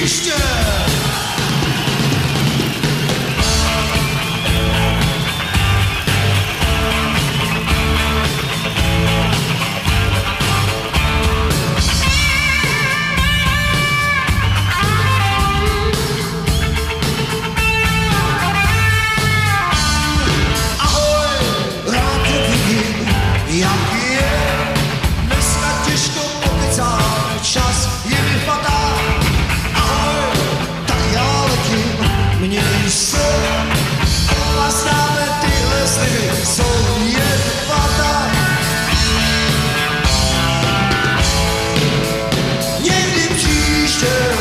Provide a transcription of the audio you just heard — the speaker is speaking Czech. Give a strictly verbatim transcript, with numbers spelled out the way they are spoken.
příště. Jaký je, dneska těžko pokecáme, čas je mi fatál. Ahoj, tak já letím, měj se, a známe tyhle sliby, jsou jen fatál. Někdy příště